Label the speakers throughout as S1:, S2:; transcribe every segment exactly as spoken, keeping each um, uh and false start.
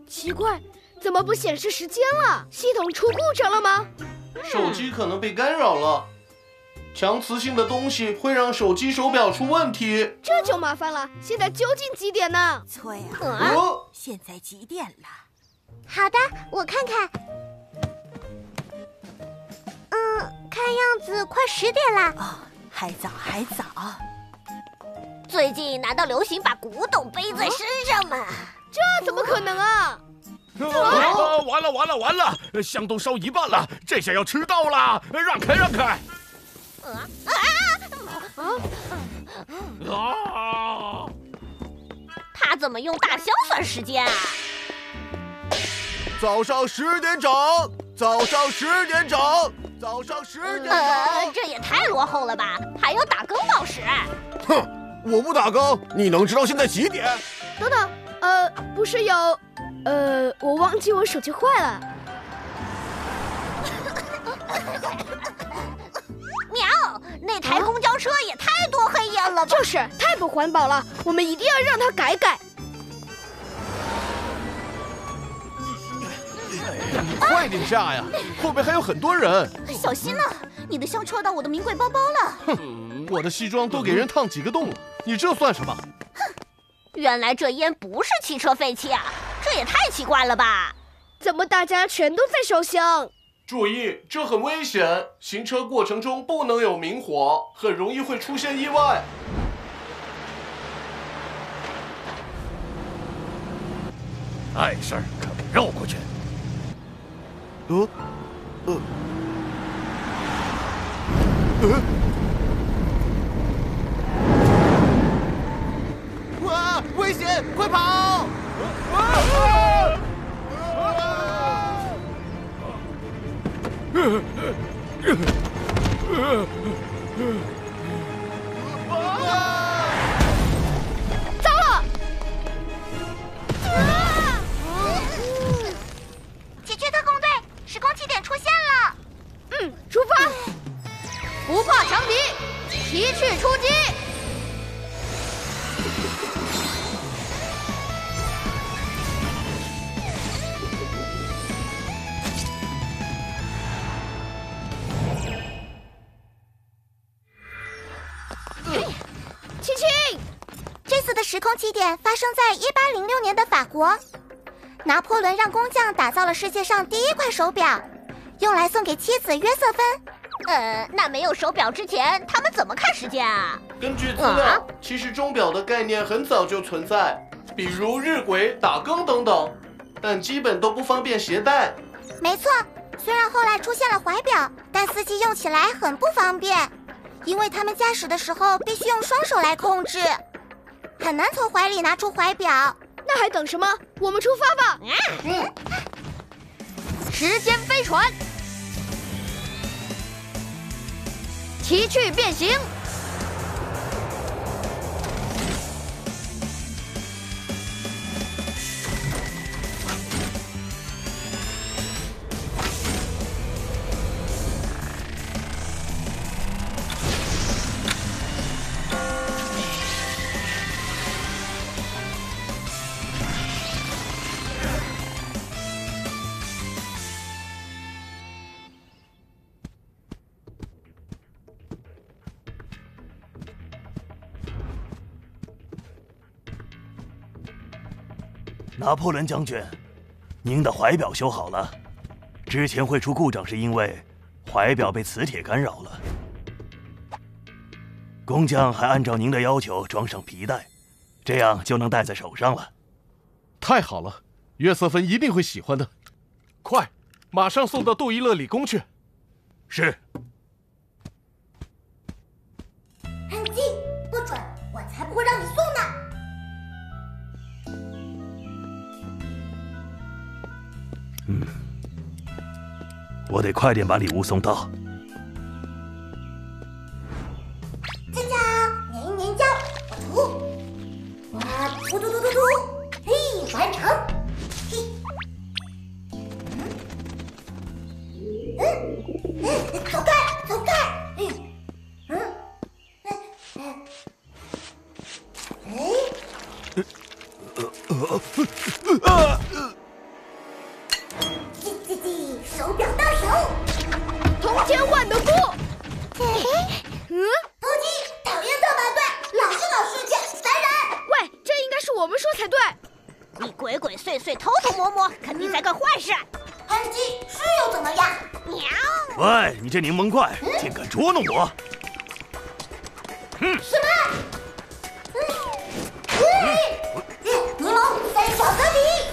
S1: 奇怪，怎么不显示时间了？系统出故障了吗？
S2: 手机可能被干扰了。强磁性的东西会让手机手表出问题，
S1: 这就麻烦了。现在究竟几点呢？
S3: 错呀，
S1: 啊、
S2: 哦，
S3: 现在几点了？
S4: 好的，我看看。嗯，看样子快十点了。
S3: 哦，还早还早。
S4: 最近难道流行把古董背在身上吗？
S1: 这怎么可能啊！
S5: 啊！完了完了完了！香都烧一半了，这下要迟到了！让开让开！
S4: 啊
S1: 啊！
S5: 啊！
S4: 他怎么用大香算时间啊？
S6: 早上十点整，早上十点整，早上十点整。
S4: 呃，这也太落后了吧！还有打更报时。
S6: 哼，我不打更，你能知道现在几点？
S1: 等等，呃，不是有，呃，我忘记我手机坏了。
S4: 喵，那台公交车也太多黑烟了吧！
S1: 就是，太不环保了，我们一定要让它改改。
S6: 你快点下呀，后面还有很多人。
S4: 小心了，你的香戳到我的名贵包包了。
S6: 哼，我的西装都给人烫几个洞了，你这算什么？
S4: 哼，原来这烟不是汽车废气啊，这也太奇怪了吧？
S1: 怎么大家全都在烧香？
S2: 注意，这很危险，行车过程中不能有明火，很容易会出现意外。
S5: 碍事儿，可别绕过去。
S6: 呃，呃，呃，哇，危险！快跑！啊啊
S1: 糟了！
S4: 奇趣特工队，时空起点出现了。
S1: 嗯，出发！不怕强敌，奇趣出击！青青，
S4: 这次的时空起点发生在一八零六年的法国，拿破仑让工匠打造了世界上第一块手表，用来送给妻子约瑟芬。呃，那没有手表之前，他们怎么看时间啊？
S2: 根据资料，啊、其实钟表的概念很早就存在，比如日晷、打更等等，但基本都不方便携带。
S4: 没错，虽然后来出现了怀表，但司机用起来很不方便，因为他们驾驶的时候必须用双手来控制，很难从怀里拿出怀表。
S1: 那还等什么？我们出发吧！
S2: 嗯，
S1: 时间飞船，奇趣变形。
S7: 拿破仑将军，您的怀表修好了。之前会出故障是因为怀表被磁铁干扰了。工匠还按照您的要求装上皮带，这样就能戴在手上了。
S6: 太好了，约瑟芬一定会喜欢的。快，马上送到杜伊勒理工去。
S7: 是。
S4: 安静，不准！我才不会让你送呢。
S7: 嗯，我得快点把礼物送到。
S4: 锵锵，粘一粘胶，我涂，我涂涂涂涂涂，嘿，完成。嘿，嗯嗯嗯，走开，走开，嗯嗯嗯嗯，哎，
S7: 呃呃呃呃。
S1: 天万能步。嗯，
S4: 突击，讨厌特马队，老是搞事情，烦人。
S1: 喂，这应该是我们说才对。
S3: 你鬼鬼祟祟、偷偷摸摸，肯定在干坏事。
S4: 喷鸡是又怎么样？
S3: 喵！
S7: 喂，你这柠檬怪，竟敢捉弄我！
S4: 什么？嗯，柠檬三小合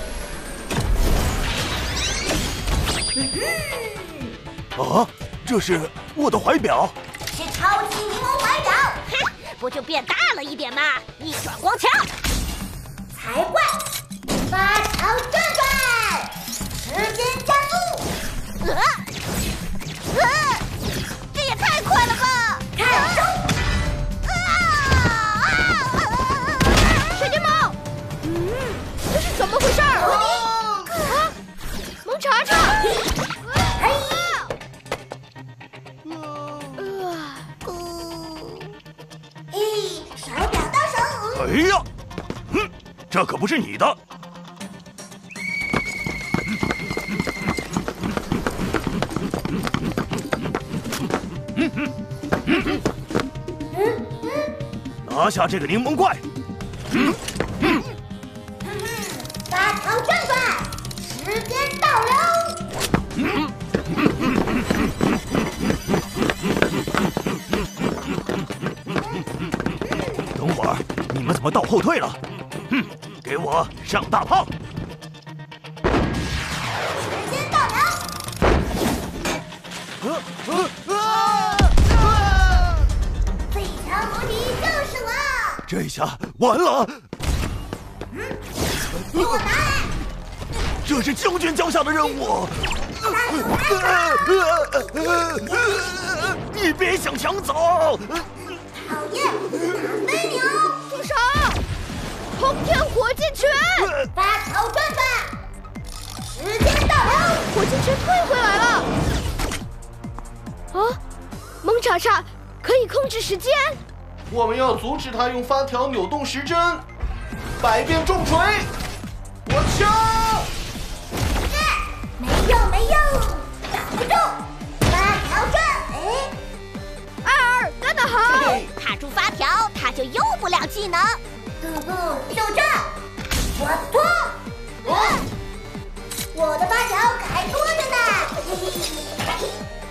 S4: 体。
S7: 啊，这是我的怀表。
S4: 是超级柠檬怀表。
S3: 哼，不就变大了一点吗？一转光枪。
S4: 才怪！发条转转，时间加速。
S3: 呃，呃，这也太快了吧！
S4: 看手！
S1: 水晶猫，嗯，这是怎么回事儿？啊，蒙查查！
S4: 嘿！咦，手表到手！
S7: 哎呀，哼，这可不是你的。拿下这个柠檬怪！
S4: 发条转转，时间倒流。
S7: 等会儿你们怎么倒后退了？哼，给我上大炮！
S4: 时间倒流。最强无敌就是我！
S7: 这下完了！
S4: 给我拿来！
S7: 这是将军交下的任务。你别想抢走！
S4: 讨厌，打飞牛！
S1: 住手！通天火箭拳！
S4: 发条转转，时间倒流。
S1: 火箭拳退回来了。啊，蒙查查可以控制时间。
S2: 我们要阻止他用发条扭动时针。百变重锤，我敲！
S4: 没用没用，挡不住。发条转，哎，
S1: 艾尔干得好！
S3: 卡住发条，他就用不了技能。
S4: 不不，就这，我拖。
S2: 啊！
S4: 我的发条可还多着呢。嘿嘿，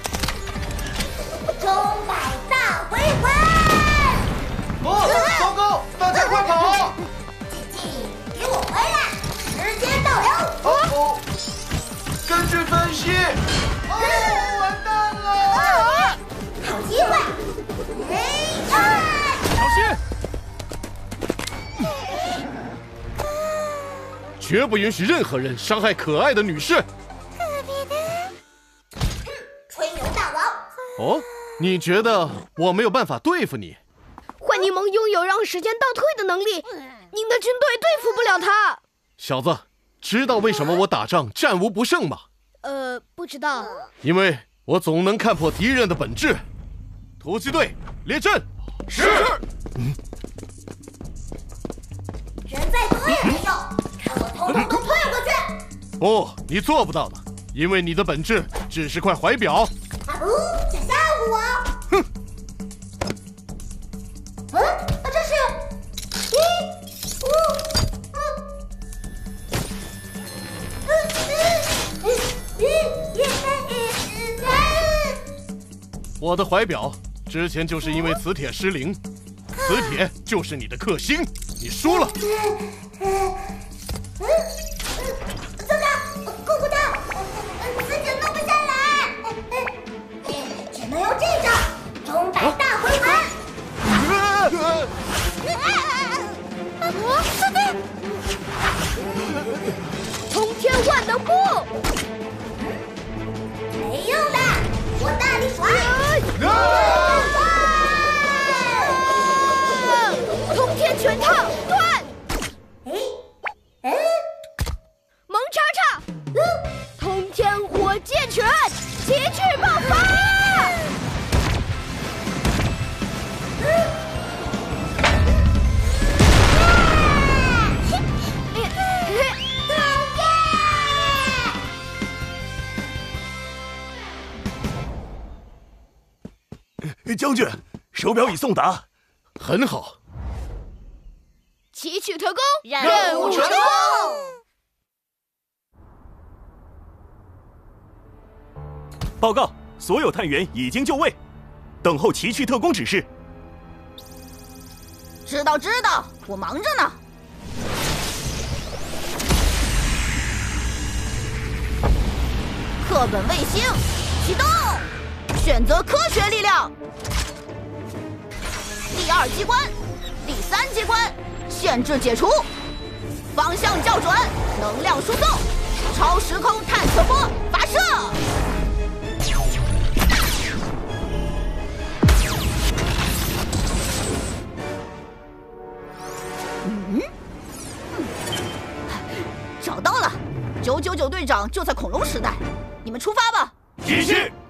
S4: 钟摆大回环。
S2: 哦，糟糕！大家快跑！
S4: 姐姐，给我回来！时间倒流。
S2: 哦哦，根据分析，哦，完蛋了！
S4: 好机会！哎，
S6: 小心！绝不允许任何人伤害可爱的女士。
S4: 吹牛大王。
S6: 哦，你觉得我没有办法对付你？
S1: 幻柠檬拥有让时间倒退的能力，您的军队对付不了他。
S6: 小子，知道为什么我打仗战无不胜吗？
S1: 呃，不知道。
S6: 因为我总能看破敌人的本质。突击队列阵。
S2: 是。
S4: 人再多也没用，看我统统都退过去！
S6: 不，你做不到的，因为你的本质只是块怀表。
S4: 啊不，想吓唬我？
S6: 哼！
S4: 嗯，啊这是一五嗯嗯嗯嗯嗯
S6: 我的怀表之前就是因为磁铁失灵，磁铁就是你的克星，你输了。
S4: 嗯嗯，糟糕，够不到，磁铁弄不下来，只能用这招钟摆大回环。
S1: 通天万能步！
S4: 没用的，我大力甩！
S1: 通天拳套断！
S4: 哎，
S7: 将军，手表已送达。
S6: 很好。
S1: 奇趣特工
S3: 任务成功。
S7: 报告，所有探员已经就位，等候奇趣特工指示。
S3: 知道知道，我忙着呢。课本卫星启动，选择科学力量。第二机关，第三机关，限制解除，方向校准，能量输送，超时空探测波发射。嗯，找到了，九九九队长就在恐龙时代，你们出发吧。
S7: 继续。